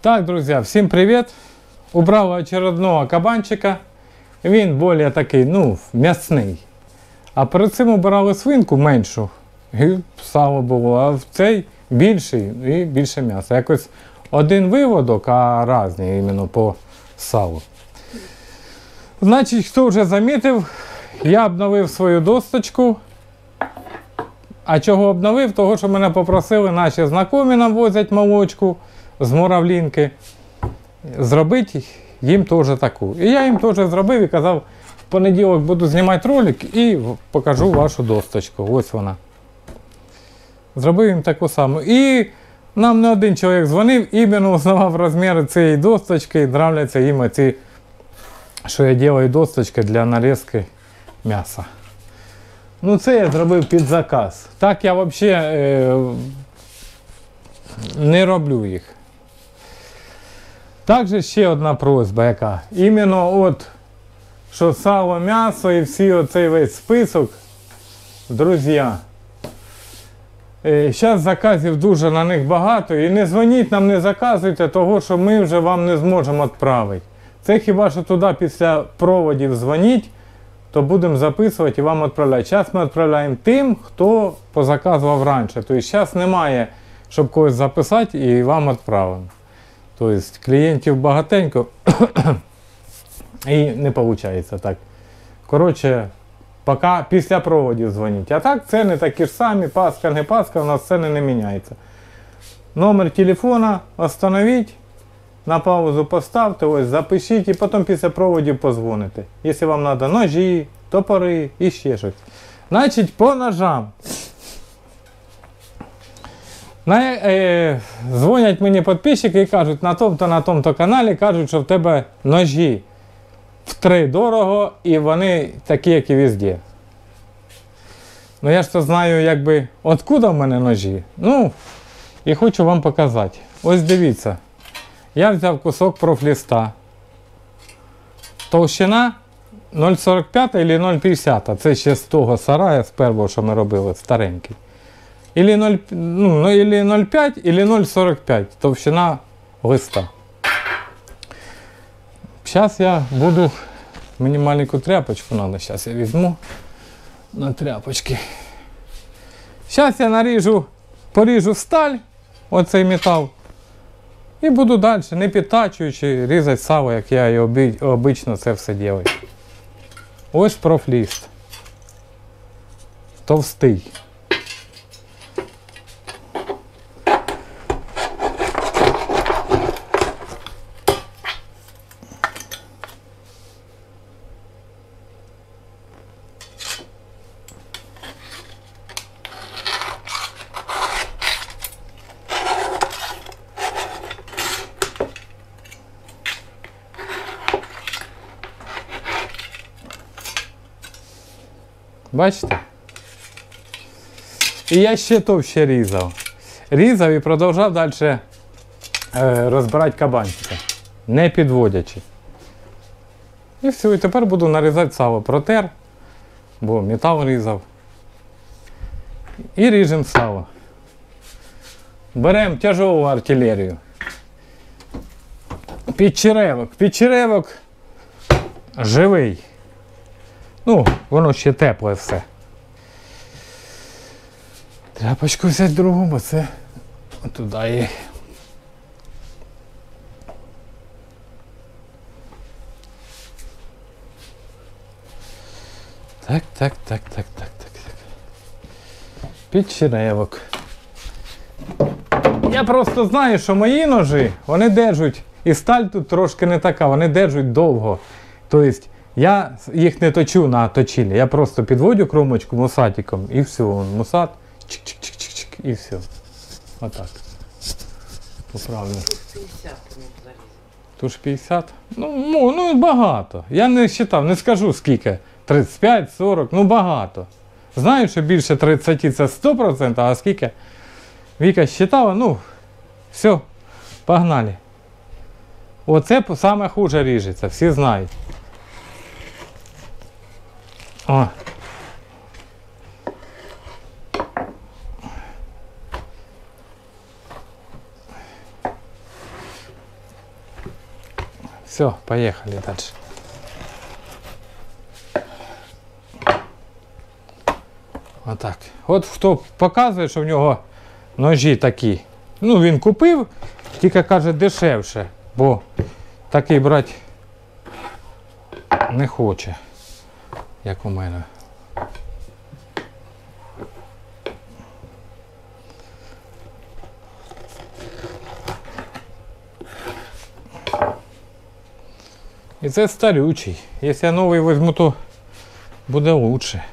Так, друзья, всем привет! Убрал очередного кабанчика. Він більш такий, м'ясний. А перед цим убирали свинку меншу. І сало було, а в цей більший і більше м'яса. Якось один виводок, а різні іменно по салу. Значить, хто вже замітив, я обновив свою досточку. А чого обновив? Того, що мене попросили наші знайомі, нам возять молочку з Муравлінки, зробити їм теж таку. І я їм теж зробив і казав, в понеділок буду знімати ролик і покажу вашу досточку. Ось вона. Зробив їм таку саму. І нам не один чоловік дзвонив, іменно узнавав розміри цієї досточки, і нравляться їм оці, що я роблю досточки для нарізки м'яса. Ну це я зробив під заказ. Так я взагалі не роблю їх. Також ще одна просьба яка. Іменно от, що сало, м'ясо і всі оцей весь список, друзі. Зараз заказів дуже на них багато і не дзвоніть нам, не заказуйте того, що ми вже вам не зможемо відправити. Це хіба що туди після проводів дзвоніть, то будемо записувати і вам відправляти. Зараз ми відправляємо тим, хто позаказував раніше. Тобто зараз немає, щоб когось записати і вам відправимо. Тобто клієнтів багатенько і не виходить так. Коротше, поки після проводів дзвоніть. А так ціни такі ж самі, Пасха, не Пасха, у нас ціни не міняються. Номер телефона встановіть, на паузу поставте, ось запишіть і потім після проводів позвоните. Якщо вам треба ножі, топори і ще щось. Значить, по ножам. Дзвонять мені підписчики і кажуть, на тому-то каналі, кажуть, що в тебе ножі втричі дорого і вони такі, як і везде. Ну я ж то знаю, якби, откуда в мене ножі. Ну, і хочу вам показати. Ось дивіться. Я взяв кусок профліста. Товщина 0,45 або 0,50. Це ще з того сарая, з першого, що ми робили, старенький. Ілі 0,5, ілі 0,45 товщина листа. Зараз я буду, мені маленьку тряпочку треба, зараз я візьму на тряпочки. Зараз я поріжу сталь, оцей метал, і буду далі, не підтачуючи, різати сало, як я і обично це все роблю. Ось профліст. Товстий. Бачите? І я ще товще різав. Різав і продовжав далі розбирати кабанчика, не підводячи. І все, і тепер буду нарізати сало. Протер, бо метал різав. І ріжемо сало. Беремо тяжелу артилерію. Підчеревок. Підчеревок живий. Ну, воно ще тепле все. Тряпочку взяти другу, бо це туди є. Так. Підчеревок. Я просто знаю, що мої ножі, вони держать, і сталь тут трошки не така, вони держать довго. Тобто, я їх не точу на точилі, я просто підводю кромочку мусатиком і все, мусат, чик-чик-чик-чик, і все. Отак. Поправлю. Туш 50? Ну багато. Я не вважав, не скажу скільки. 35, 40, ну багато. Знаю, що більше 30 це 100%, а скільки? Віка считала, ну, все, погнали. Оце саме хуже ріжеться, всі знають. О. Все, поехали дальше. Отак. От хто показує, що в нього ножі такі. Ну, він купив, тільки каже дешевше, бо такий брати не хоче, як у мене. І це старючий. Якщо я новий візьму, то буде лучше.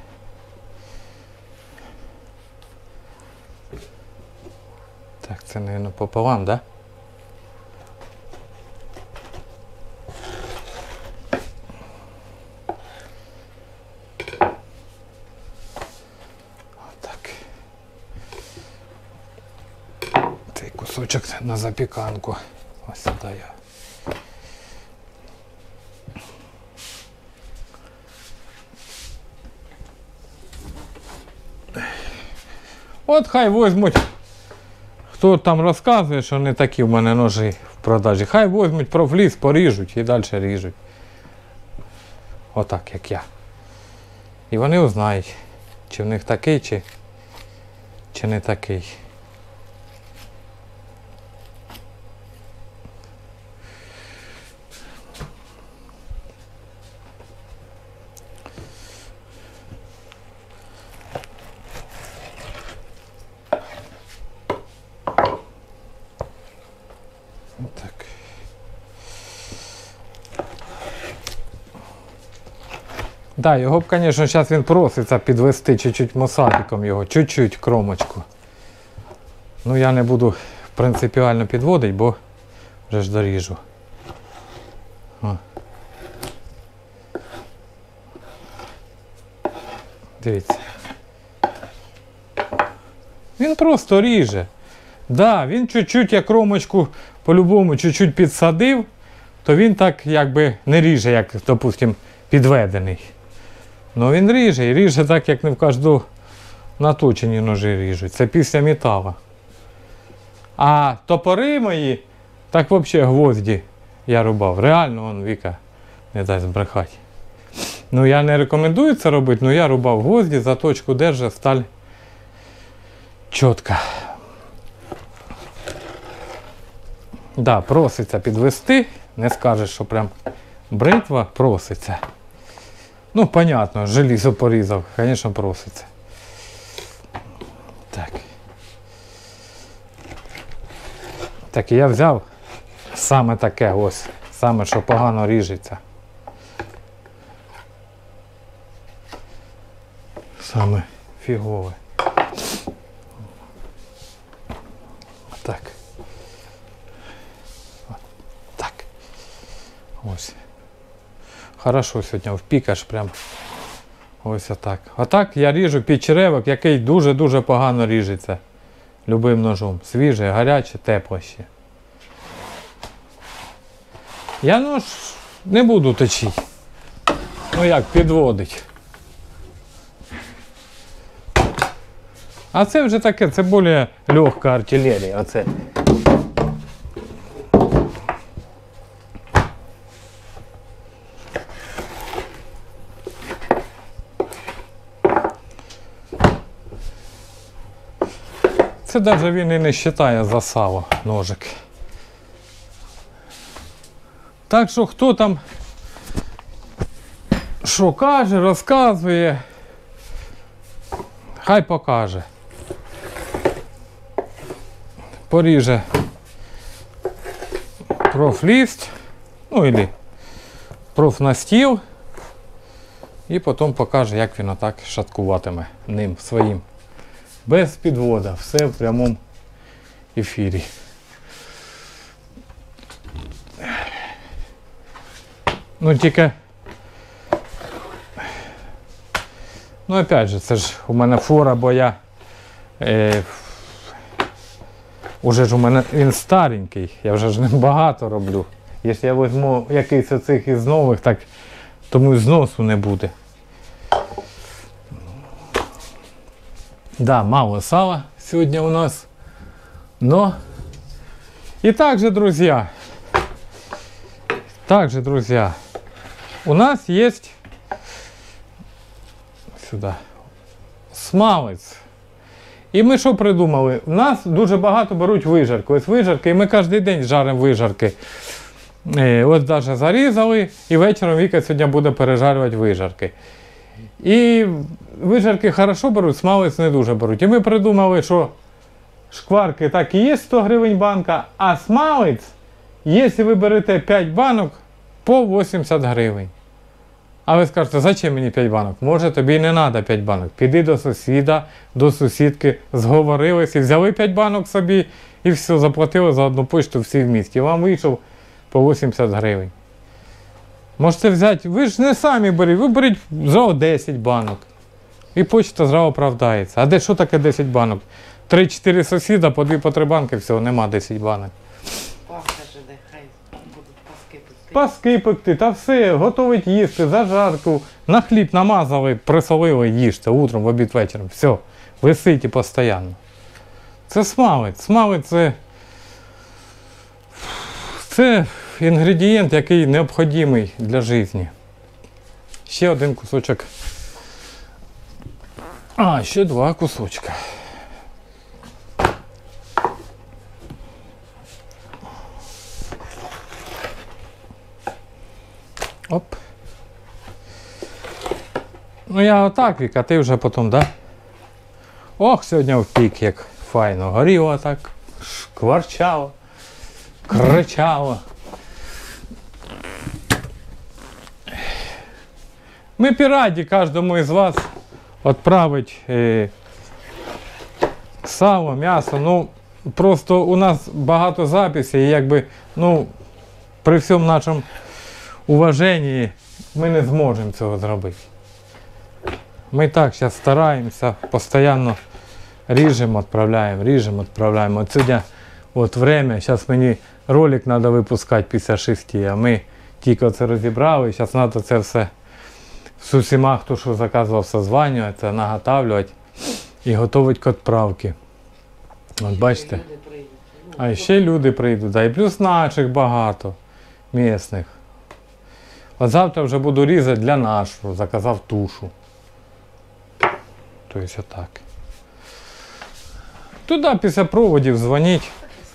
Так, це, мабуть, пополам, да? Отак. Цей кусочок на запіканку. Ось сюди я. От хай візьмуть, хто там розказує, що не такі в мене ножі в продажі, хай візьмуть профліс, поріжуть і далі ріжуть. Отак, як я. І вони узнають, чи в них такий, чи не такий. Так. Да, його б, звісно, зараз він проситься підвести чуть-чуть мосатиком його, чуть-чуть кромочку. Ну я не буду принципіально підводити, бо вже ж доріжу. О. Дивіться. Він просто ріже. Да, він чуть-чуть, як кромочку по-любому чуть-чуть підсадив, то він так якби не ріже, як, допустим, підведений. Ну він ріже, і ріже так, як не в кожну наточені ножі ріжуть. Це після металу. А топори мої, так взагалі гвозді я рубав. Реально, он Віка не дасть збрехати. Ну я не рекомендую це робити, але я рубав гвозді, заточку держа, сталь чітка. Да, проситься підвести, не скажеш, що прям бритва проситься. Ну, понятно, желізо порізав, звісно, проситься. Так. Так, і я взяв саме таке ось, саме, що погано ріжеться. Саме фігове. Так. Так. Ось. Хорошо сьогодні впікаш прям. Ось отак. Отак я ріжу під черевик, який дуже-дуже погано ріжеться. Любим ножом. Свіже, гаряче, тепло ще. Я нож не буду точити. Ну як, підводить. А це вже таке, це більш легка артилерія. Оце. Це навіть він і не вважає за сало ножик. Так що хто там що каже, розказує, хай покаже. Поріже профліст, ну або профнастіл, і потім покаже, як він отак шаткуватиме ним своїм. Без підвода, все в прямому ефірі. Ну тільки, ну опять же, це ж у мене фора, бо я уже ж у мене він старенький, я вже ж ним багато роблю. Якщо я візьму якийсь оцих із нових, так тому і зносу не буде. Да, мало сала сегодня у нас, но и также, друзья, Также, друзья, у нас есть сюди смалець. І ми що придумали? У нас дуже багато беруть вижарки. Ось вижарки, і ми кожен день жаримо вижарки. Ось навіть зарізали, і вечором Віка сьогодні буде пережарювати вижарки. І вижарки хорошо беруть, смалець не дуже беруть. І ми придумали, що шкварки так і є 100 гривень банка, а смалець, якщо ви берете 5 банок, по 80 гривень. А ви скажете, зачем мені 5 банок? Може, тобі не треба 5 банок. Піди до сусіда, до сусідки, зговорились і взяли 5 банок собі, і все, заплатили за одну почту всі в місті. І вам вийшов по 80 гривень. Можете взяти, ви ж не самі беріть, ви беріть зразу 10 банок. І почта зразу оправдається. А де що таке 10 банок? 3-4 сусіда, по 2-3 банки, всього, нема 10 банок. Паска же, хай будуть паски пекти. Паски пекти, та все, готовить їсти, зажарку, на хліб намазали, присолили, їжте, утром, в обід, вечором, все, висить і постійно. Це смалець. Смалець це інгредієнт, який необхідний для життя. Ще один кусочок. А, ще 2 кусочка. Оп. Ну я отак, Віка, ти вже потім, да? Ох, сьогодні в пік, як файно горіло так, шкварчало, кричало. Ми раді кожному із вас відправити сало, м'ясо. Ну, просто у нас багато записей, і якби, ну, при всьому нашому уваженні ми не зможемо цього зробити. Ми так зараз стараємося, постійно ріжемо, відправляємо. От сьогодні от время, зараз мені ролик треба випускати після 6, а ми тільки це розібрали, зараз треба це все з усіма, хто що заказував, созванюватися, наготавлювати і готувати к відправці. От бачите? А ще люди прийдуть, да, і плюс наших багато, місних. От завтра вже буду різати для нашого, заказав тушу. Тобто отак. Туди після проводів дзвоніть.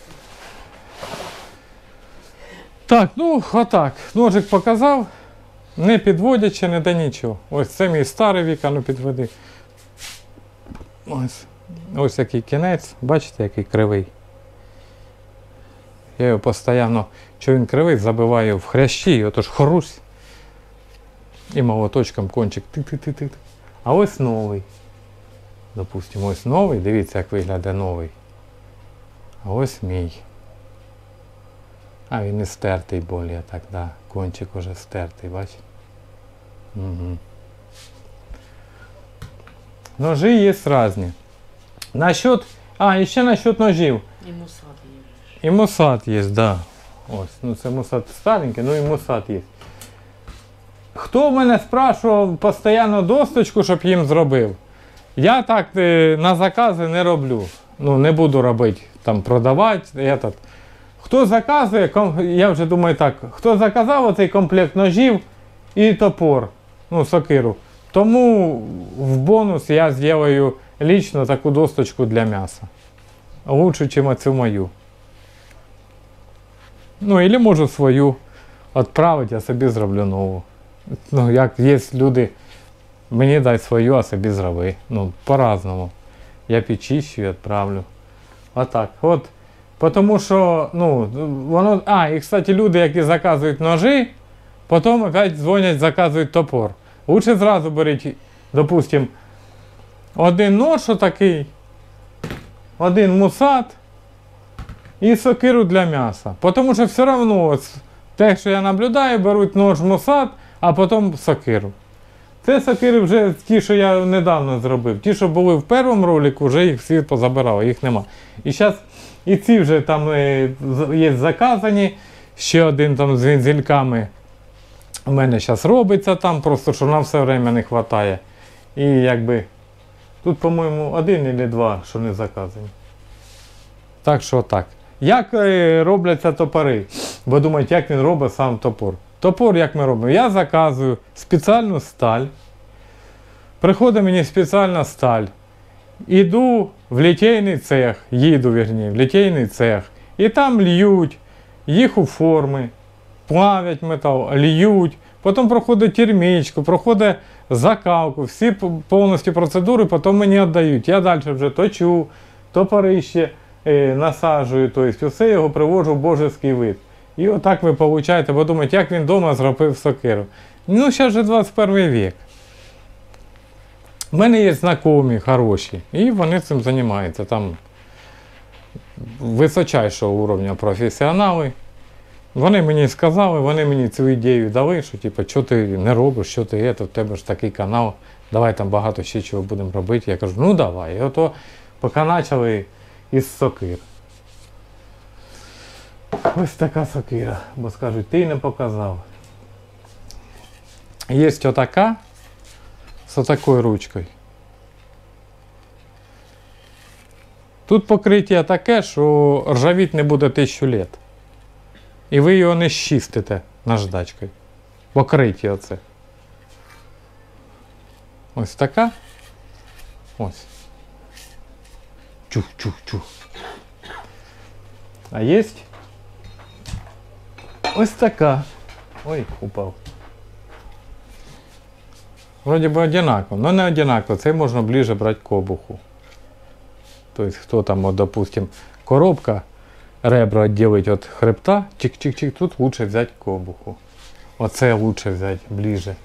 Так, ну отак. Ножик показав, не підводячи, не да нічого. Ось це мій старий Віка, ну підведи. Ось який кінець, бачите, який кривий. Я його постійно, що він кривий, забиваю в хрящі, отож хрусь. І молоточком кончик тик-тик-тик-тик. А ось новий. Допустимо, ось новий, дивіться, як виглядає новий. А ось мій. А він не стертий більше, так, да. Кончик уже стертий, бачите? Угу. Ножи є різні. Насчет, і ще насчет ножів. І мусат є. І мусат є, да. Ось, ну це мусат старенький, ну і мусат є. Хто в мене спрашував постійно досточку, щоб їм зробив? Я так на закази не роблю. Ну, не буду робити, там, продавати. Хто заказує, я вже думаю так, хто заказав оцей комплект ножів і топор, ну, сокиру, тому в бонус я зроблю лично таку досточку для м'яса. Лучше, ніж оцю мою. Ну, або можу свою відправити, я собі зроблю нову. Ну, як є люди, мені дай свою, а собі зроби. Ну, по-разному. Я підчищу і відправлю. Отак. От. Тому що, ну, воно... і, кстати, люди, які заказують ножі, потім опять дзвонять, заказують топор. Лучше зразу беріть, допустим, один нож отакий, один мусат і сокиру для м'яса. Тому що все одно, те, що я наблюдаю, беруть нож мусат, а потім сокиру. Це сокири вже ті, що я недавно зробив. Ті, що були в першому ролику, вже їх всі позабирали, їх нема. І зараз і ці вже там є заказані. Ще один там з вензельками у мене зараз робиться там, просто що на все время не вистачає. І якби тут, по-моєму, 1 або 2, що не заказані. Так що так. Як робляться топори? Бо думають, як він робить сам топор. Топор як ми робимо? Я заказую спеціальну сталь. Приходить мені спеціальна сталь. Іду в літейний цех, їду, вірні, в літейний цех. І там льють їх у форми, плавять метал, льють. Потім проходить термічку, проходить закалку, всі повністю процедури потім мені віддають. Я далі вже точу, топорище насаджую, тобто все його приводжу в божеський вид. І отак ви получаєте, бо думаєте, як він вдома зробив сокиру. Ну, зараз же 21 вік. У мене є знайомі хороші, і вони цим займаються. Там височайшого уровня професіонали. Вони мені сказали, вони мені цю ідею дали, що типу, що ти не робиш, що ти в тебе ж такий канал, давай там багато ще чого будемо робити. Я кажу, ну давай. І ото поки почали із сокир. Ось така сокира, бо скажуть, ти не показав. Є отака, з отакою ручкою. Тут покриття таке, що ржавіть не буде 1000 літ. І ви його не щистите наждачкою. Покриття оце. Ось така. Ось. Чух-чух-чух. А є ось така. Ой, упав. Вроді би одинаково, але не одинаково. Це можна ближче брати к обуху. Тобто, хто там, от, допустим, коробка, ребра відділить від хребта, чик-чик-чик, тут лучше взяти к обуху. Оце лучше взяти ближче.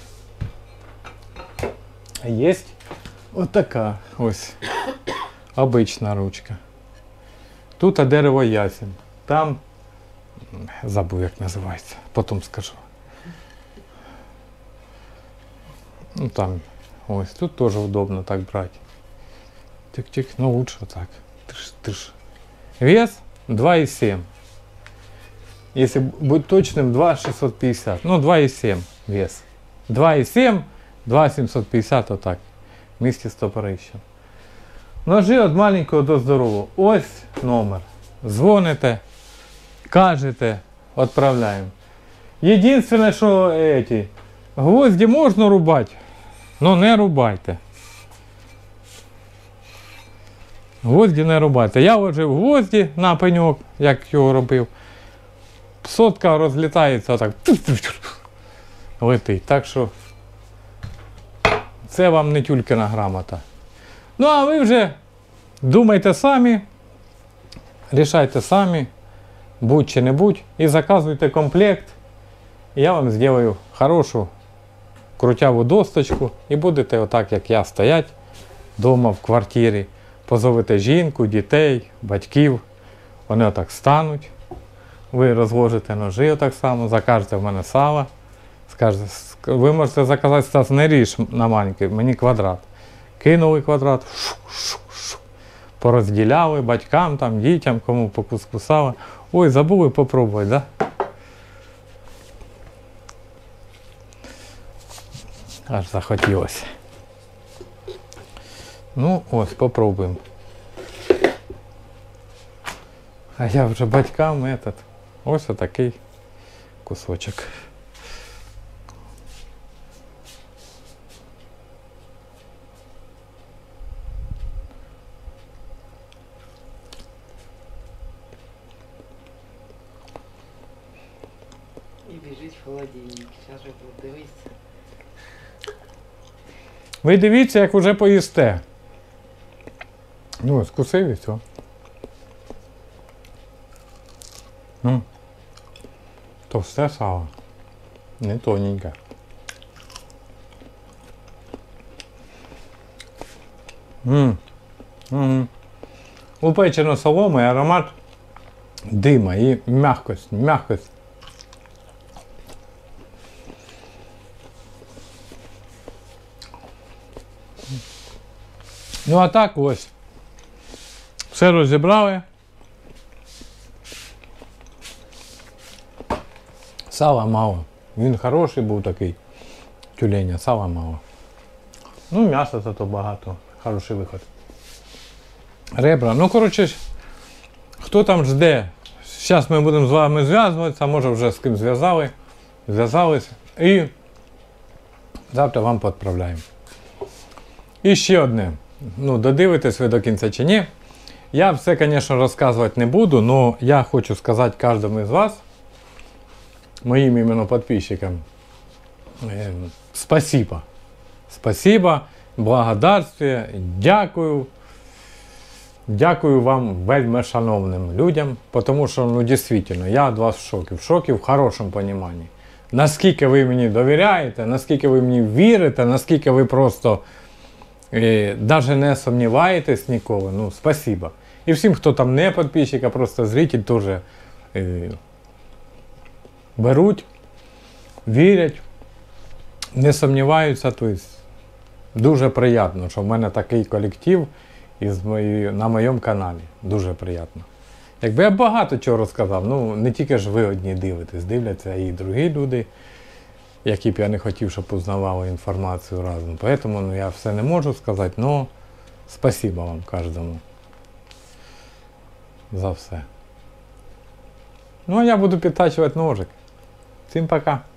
А є ось така ось обична ручка. Тут дерево ясень. Там, забув як називається, потім скажу. Ну там, ось, тут теж удобно так брати. Тик-тик, ну лучше так. Тыш-тыш. Вес 2,7. Если быть точным, 2,650. Ну, 2,7 вес. 2,7, 2,750, вот так. Вместе с топорищем. Ножи від маленького до здорового. Ось номер. Дзвоните, кажете, відправляємо. Єдине, що гвозді можна рубати, але не рубайте. Гвозді не рубайте. Я вложив гвозді на пеньок, як його робив. Сотка розлітається отак. Летить. Так що це вам не тюлькина грамота. Ну а ви вже думайте самі, рішайте самі, будь чи не будь, і заказуйте комплект. І я вам зроблю хорошу крутяву досточку і будете отак, як я, стоять вдома в квартирі. Позовете жінку, дітей, батьків, вони отак стануть, ви розложите ножі отак само, закажете в мене сало, скажете, ви можете заказати, Стас, не ріж на маленький, мені квадрат. Кинули квадрат, порозділяли батькам, там, дітям, кому по куску сала. Ой, забули попробувати, да? Аж захотілося. Ну, ось, попробуємо. А я вже батькам этот. Ось отакий кусочок. І біжить в холодильник. Зараз же буду дивитися. Ви дивіться, як уже поїсте. Ну, скусив і все. Ну, товсте сало. Не тоненьке. Упечено соломи, аромат дима і м'якость, м'якость. Ну а так ось. Все розібрали. Сала мало. Він хороший був такий. Тюленя, сала мало. Ну, м'яса зато багато. Хороший виход. Ребра. Ну, коротше, хто хто там жде, зараз ми будемо з вами зв'язуватися, може вже з ким зв'язалися. І завтра вам відправляємо. І ще одне. Ну, додивитесь ви до кінця чи ні. Я все, звісно, розказувати не буду, але я хочу сказати кожному з вас, моїм іменно підписчикам, спасибо. Спасибо, благодарствие, дякую. Дякую вам, вельми шановним людям, тому що, ну, дійсно, я від вас в шокі в хорошому розумінні. Наскільки ви мені довіряєте, наскільки ви мені вірите, наскільки ви просто навіть не сумніваєтесь ніколи, ну, спасибо. І всім, хто там не підписчик, а просто зритель, теж беруть, вірять, не сумніваються, тобто дуже приємно, що в мене такий колектив на моєму каналі. Дуже приємно. Якби я багато чого розказав, ну не тільки ж ви одні дивитесь, дивляться і другі люди, які б я не хотів, щоб узнавали інформацію разом. Тому ну, я все не можу сказати, але спасибо вам кожному за все. Ну а я буду підтачувати ножик. Всім пока.